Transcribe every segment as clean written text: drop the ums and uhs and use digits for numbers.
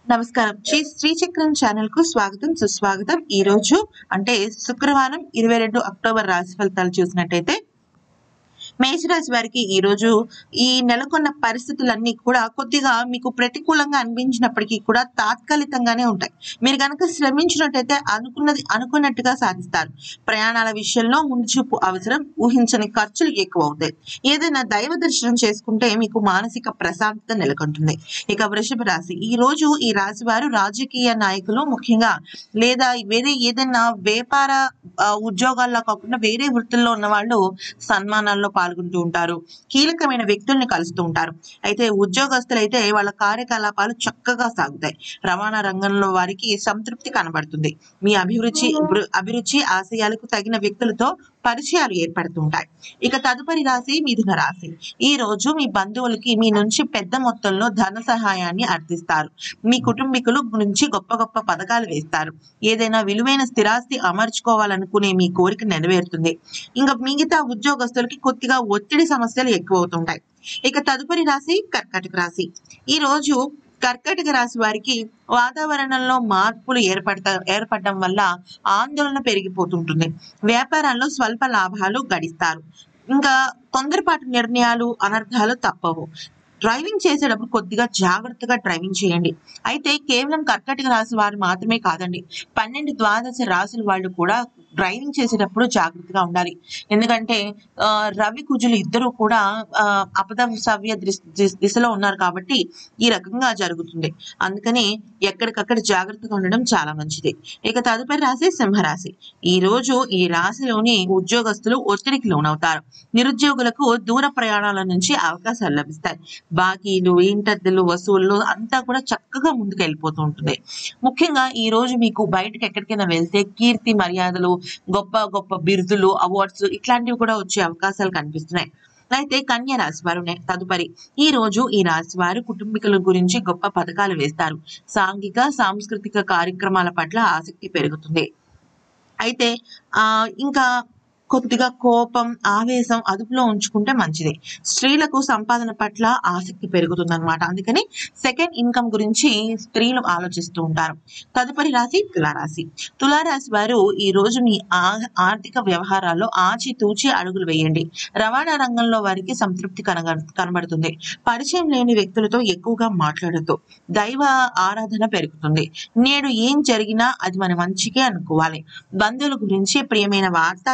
నమస్కారం. శ్రీ చక్రం ఛానల్ కు స్వాగతం, సుస్వాగతం. ఈ రోజు అంటే శుక్రవారం 22 అక్టోబర్ రాశి ఫలితాలు చూసినట్టయితే మేషరాశి వారికి ఈ రోజు ఈ నెలకొన్న పరిస్థితులన్నీ కూడా కొద్దిగా మీకు ప్రతికూలంగా అనిపించినప్పటికీ కూడా తాత్కాలికంగానే ఉంటాయి. మీరు కనుక శ్రమించినట్టయితే అనుకున్నట్టుగా సాధిస్తారు. ప్రయాణాల విషయంలో ముందు చూపు అవసరం. ఊహించని ఖర్చులు ఎక్కువ అవుతాయి. ఏదైనా దైవ దర్శనం చేసుకుంటే మీకు మానసిక ప్రశాంతత నెలకొంటుంది. ఇక వృషభ రాశి, ఈ రోజు ఈ రాశి వారు రాజకీయ నాయకులు ముఖ్యంగా లేదా వేరే ఏదైనా వ్యాపార ఉద్యోగాల్లో కాకుండా వేరే వృత్తుల్లో ఉన్న వాళ్ళు సన్మానాల్లో పాల్గొంటూ ఉంటారు. కీలకమైన వ్యక్తుల్ని కలుస్తూ ఉంటారు. అయితే ఉద్యోగస్తులైతే వాళ్ళ కార్యకలాపాలు చక్కగా సాగుతాయి. రవాణా రంగంలో వారికి సంతృప్తి కనబడుతుంది. మీ అభిరుచి ఆశయాలకు తగిన వ్యక్తులతో పరిచయాలు ఏర్పడుతుంటాయి. ఇక తదుపరి రాశి మిథున రాశి. ఈ రోజు మీ బంధువులకి మీ నుంచి పెద్ద మొత్తంలో ధన సహాయాన్ని అర్థిస్తారు. మీ కుటుంబీకులు నుంచి గొప్ప గొప్ప పథకాలు వేస్తారు. ఏదైనా విలువైన స్థిరాస్తి అమర్చుకోవాలనుకునే మీ కోరిక నెరవేరుతుంది. ఇంకా మిగతా ఉద్యోగస్తులకి కొద్దిగా ఒత్తిడి సమస్యలు ఎక్కువ అవుతుంటాయి. ఇక తదుపరి రాశి కర్కాటక రాశి. ఈ రోజు కర్కాటక రాశి వారికి వాతావరణంలో మార్పులు ఏర్పడడం వల్ల ఆందోళన పెరిగిపోతుంటుంది. వ్యాపారాల్లో స్వల్ప లాభాలు గడిస్తారు. ఇంకా తొందరపాటు నిర్ణయాలు అనర్థాలు తప్పవు. డ్రైవింగ్ చేసేటప్పుడు కొద్దిగా జాగ్రత్తగా డ్రైవింగ్ చేయండి. అయితే కేవలం కర్కాటక రాశి వారు మాత్రమే కాదండి, 12 ద్వాదశ రాశుల వాళ్ళు కూడా డ్రైవింగ్ చేసేటప్పుడు జాగ్రత్తగా ఉండాలి. ఎందుకంటే రవి కుజులు ఇద్దరు కూడా అపసవ్య దిశలో ఉన్నారు కాబట్టి ఈ రకంగా జరుగుతుంది. అందుకని ఎక్కడికక్కడ జాగ్రత్తగా ఉండడం చాలా మంచిది. ఇక తదుపరి రాశి సింహరాశి. ఈ రోజు ఈ రాశిలోని ఉద్యోగస్తులు ఒత్తిడికి లోనవుతారు. నిరుద్యోగులకు దూర ప్రయాణాల నుంచి అవకాశాలు లభిస్తాయి. బాకీలు, ఇంటద్దెలు, వసూళ్లు అంతా కూడా చక్కగా ముందుకు వెళ్ళిపోతూ ఉంటుంది. ముఖ్యంగా ఈ రోజు మీకు బయటకు ఎక్కడికైనా వెళ్తే కీర్తి మర్యాదలు, గొప్ప గొప్ప బిరుదులు, అవార్డ్స్ ఇట్లాంటివి కూడా వచ్చే అవకాశాలు కనిపిస్తున్నాయి. అయితే కన్య రాశి వారు తదుపరి ఈ రోజు ఈ రాశి వారు కుటుంబీకుల గురించి గొప్ప పథకాలు వేస్తారు. సాంస్కృతిక కార్యక్రమాల పట్ల ఆసక్తి పెరుగుతుంది. అయితే ఇంకా కొద్దిగా కోపం, ఆవేశం అదుపులో ఉంచుకుంటే మంచిది. స్త్రీలకు సంపాదన పట్ల ఆసక్తి పెరుగుతుంది అనమాట. అందుకని సెకండ్ ఇన్కమ్ గురించి స్త్రీలు ఆలోచిస్తూ ఉంటారు. తదుపరి రాశి తులారాశి. తులారాశి వారు ఈ రోజు మీ ఆర్థిక వ్యవహారాల్లో ఆచితూచి అడుగులు వేయండి. రవాణా రంగంలో వారికి సంతృప్తి కనబడుతుంది. పరిచయం లేని వ్యక్తులతో ఎక్కువగా మాట్లాడద్దు. దైవ ఆరాధన పెరుగుతుంది. నేడు ఏం జరిగినా అది మన మంచికే అనుకోవాలి. బంధువుల గురించి ప్రియమైన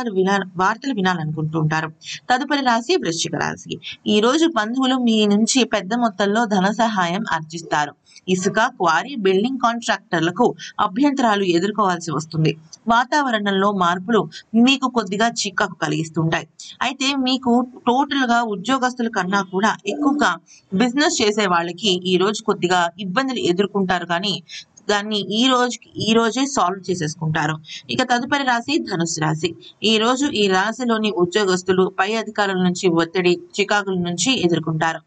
వార్తలు వినాలనుకుంటూ ఉంటారు. తదుపరి రాశి వృశ్చిక రాశి. ఈ రోజు బంధువులు మీ నుంచి పెద్ద మొత్తంలో ధన సహాయం ఆర్జిస్తారు. ఇసుక, క్వారీ, బిల్డింగ్ కాంట్రాక్టర్లకు అభ్యంతరాలు ఎదుర్కోవాల్సి వస్తుంది. వాతావరణంలో మార్పులు మీకు కొద్దిగా చికాకు కలిగిస్తుంటాయి. అయితే మీకు టోటల్ గా ఉద్యోగస్తుల కన్నా కూడా ఎక్కువగా బిజినెస్ చేసే వాళ్ళకి ఈ రోజు కొద్దిగా ఇబ్బందులు ఎదుర్కొంటారు, కానీ దాన్ని ఈ రోజే సాల్వ్ చేసేసుకుంటారు. ఇక తదుపరి రాశి ధనుసు రాశి. ఈ రోజు ఈ రాశిలోని ఉద్యోగస్తులు పై అధికారుల నుంచి ఒత్తిడి, చికాకుల నుంచి ఎదుర్కొంటారు.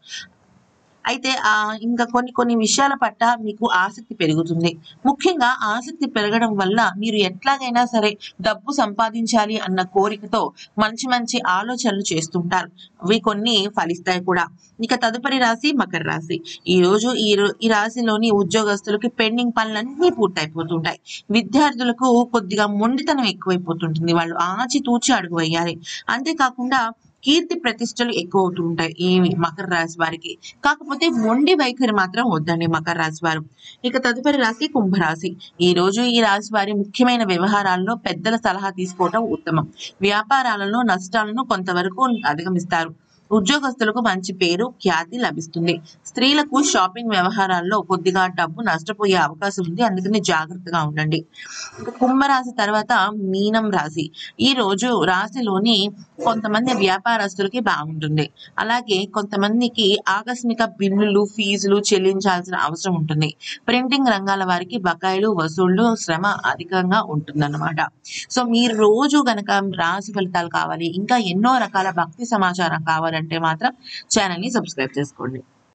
అయితే ఇంకా కొన్ని విషయాల పట్ల మీకు ఆసక్తి పెరుగుతుంది. ముఖ్యంగా ఆసక్తి పెరగడం వల్ల మీరు ఎట్లాగైనా సరే డబ్బు సంపాదించాలి అన్న కోరికతో మంచి మంచి ఆలోచనలు చేస్తుంటారు. అవి కొన్ని ఫలిస్తాయి కూడా. ఇక తదుపరి రాశి మకర రాశి. ఈ రోజు ఈ రాశిలోని ఉద్యోగస్తులకి పెండింగ్ పనులన్నీ పూర్తయిపోతుంటాయి. విద్యార్థులకు కొద్దిగా మొండితనం ఎక్కువైపోతుంటుంది. వాళ్ళు ఆచితూచి అడుగు వేయాలి. అంతేకాకుండా కీర్తి ప్రతిష్టలు ఎక్కువ అవుతూ ఉంటాయి ఈ మకర రాశి వారికి. కాకపోతే మొండి వైఖరి మాత్రం వద్దండి మకర రాశి వారు. ఇక తదుపరి రాశి కుంభరాశి. ఈ రోజు ఈ రాశి వారి ముఖ్యమైన వ్యవహారాల్లో పెద్దల సలహా తీసుకోవడం ఉత్తమం. వ్యాపారాలలో నష్టాలను కొంతవరకు అధిగమిస్తారు. ఉద్యోగస్తులకు మంచి పేరు, ఖ్యాతి లభిస్తుంది. స్త్రీలకు షాపింగ్ వ్యవహారాల్లో కొద్దిగా డబ్బు నష్టపోయే అవకాశం ఉంది. అందుకని జాగ్రత్తగా ఉండండి. కుంభరాశి తర్వాత మీనం రాశి. ఈ రోజు రాశిలోని కొంతమంది వ్యాపారస్తులకి బాగుంటుంది. అలాగే కొంతమందికి ఆకస్మిక బిల్లులు, ఫీజులు చెల్లించాల్సిన అవసరం ఉంటుంది. ప్రింటింగ్ రంగాల వారికి బకాయిలు, వసూళ్లు, శ్రమ అధికంగా ఉంటుందన్నమాట. సో మీరు రోజు గనక రాశి ఫలితాలు కావాలి, ఇంకా ఎన్నో రకాల భక్తి సమాచారం కావాలంటే మాత్రం ఛానల్ ని సబ్స్క్రైబ్ చేసుకోండి.